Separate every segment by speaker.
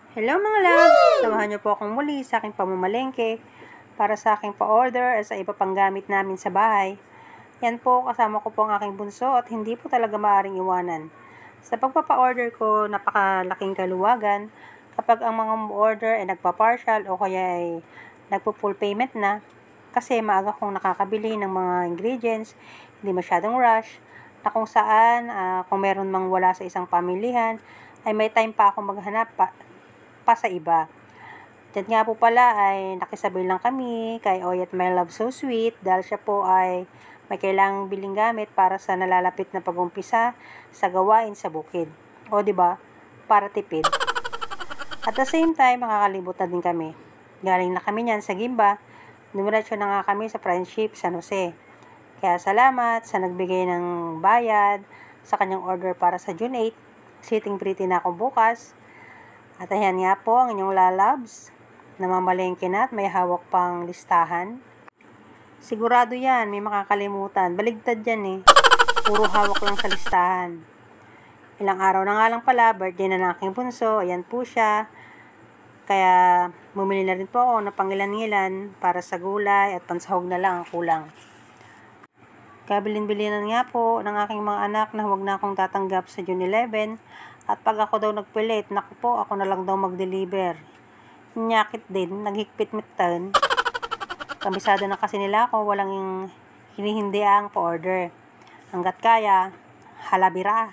Speaker 1: Hello mga loves! Samahan niyo po akong muli sa aking pamamalengke para sa aking pa-order at sa iba pang gamit namin sa bahay. Yan po, kasama ko po ang aking bunso at hindi po talaga maaring iwanan. Sa pagpapa-order ko, napakalaking kaluwagan kapag ang mga order ay nagpa-partial o kaya ay nagpo-full payment na kasi maaga kong nakakabili ng mga ingredients, hindi masyadong rush, na kung saan kung meron mang wala sa isang pamilihan, ay may time pa akong maghanap pa sa iba. Diyan nga po pala ay nakisabay lang kami kay Oy at My Love So Sweet dahil siya po ay may kailangang biling gamit para sa nalalapit na pag-umpisa sa gawain sa bukid. O di ba? Para tipid. At the same time, makakalimot na din kami. Galing na kami niyan sa Gimba, dumiretso na nga kami sa Friendship San Jose. Kaya salamat sa nagbigay ng bayad sa kanyang order para sa June 8. Sitting pretty na ako bukas. At ayan nga po ang inyong lalabs. Namamalengke na at may hawak pang listahan. Sigurado yan, may makakalimutan. Baligtad yan eh. Puro hawak lang sa listahan. Ilang araw na nga lang pala, birthday na ng aking bunso. Ayan po siya. Kaya bumili na rin po ako ng pangilan-ngilan para sa gulay at pansahog na lang ang kulang. Kabilin-bilinan nga po ng aking mga anak na huwag na akong tatanggap sa June 11. At pag ako daw nagpilit, naku po, ako na lang daw mag-deliver. Nyakit din, naghigpit-mitan. Kabisado na kasi nila ako, walang hinihindi ang pa-order. Hanggat kaya, halabira.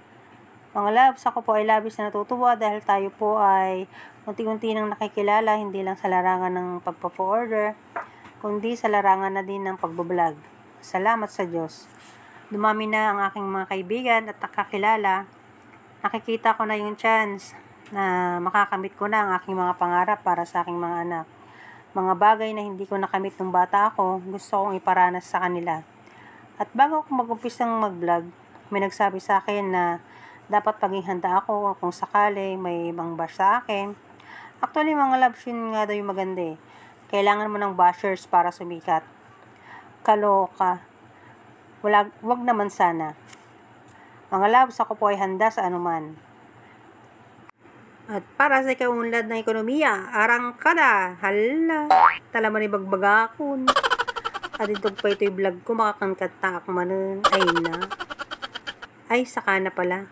Speaker 1: Mga loves, ako po ay labis na natutuwa dahil tayo po ay unti-unti nang nakikilala, hindi lang sa larangan ng pagpapa-order, kundi sa larangan na din ng pagbablog. Salamat sa Diyos. Dumami na ang aking mga kaibigan at nakakilala. Nakikita ko na yung chance na makakamit ko na ang aking mga pangarap para sa aking mga anak. Mga bagay na hindi ko nakamit nung bata ako, gusto kong iparanas sa kanila. At bago ako mag-umpisang mag-vlog, may nagsabi sa akin na dapat maging handa ako kung sakali may ibang bash sa akin. Actually, mga loves, yun nga daw yung maganda eh. Kailangan mo ng bashers para sumikat. Kaloka. Wag naman sana. Mga loves, ako po ay handa sa anuman. At para sa ikaunlad ng ekonomiya, arangkada! Hala! Talaman ni bagbagakon. At ito pa ito'y vlog ko, makakangkata ako manon. Ay na. Ay, saka na pala.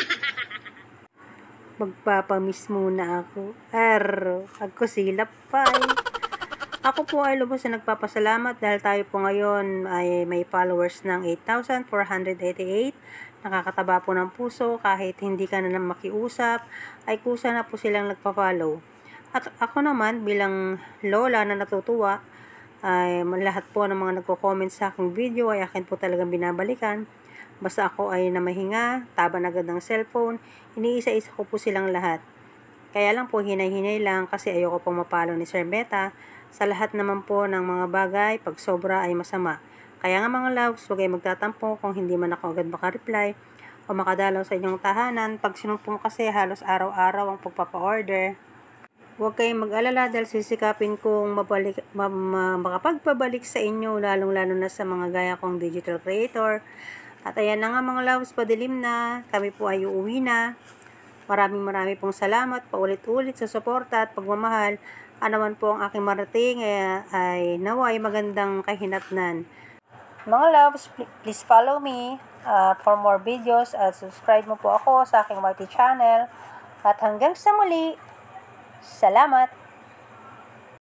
Speaker 1: Magpapamiss muna ako. Agko silap pa eh. Ako po ay lubos na nagpapasalamat dahil tayo po ngayon ay may followers ng 8,488. Nakakataba po ng puso kahit hindi ka na lang makiusap, ay kusa na po silang nagpa-follow. At ako naman bilang lola na natutuwa, ay lahat po ng mga nagko-comment sa aking video ay akin po talagang binabalikan. Basta ako ay namahinga, taban agad ng cellphone, iniisa-isa ko po silang lahat. Kaya lang po hinay-hinay lang kasi ayoko pong mapalo ni Sir Beta. Sa lahat naman po ng mga bagay, pag sobra ay masama. Kaya nga mga loves, huwag kayo magtatampo kung hindi man ako agad makareply o makadalaw sa inyong tahanan. Pag sinumpong kasi halos araw-araw ang pagpapa-order. Huwag kayong mag-alala dahil sisikapin kong makapagpabalik sa inyo, lalong-lalo na sa mga gaya kong digital creator. At ayan na nga mga loves, padilim na. Kami po ay uuwi na. Maraming pong salamat paulit-ulit sa suporta at pagmamahal. Naman po ang aking marating ay naway magandang kahinatnan. Mga loves, please follow me for more videos at subscribe mo po ako sa aking YT channel. At hanggang sa muli, salamat!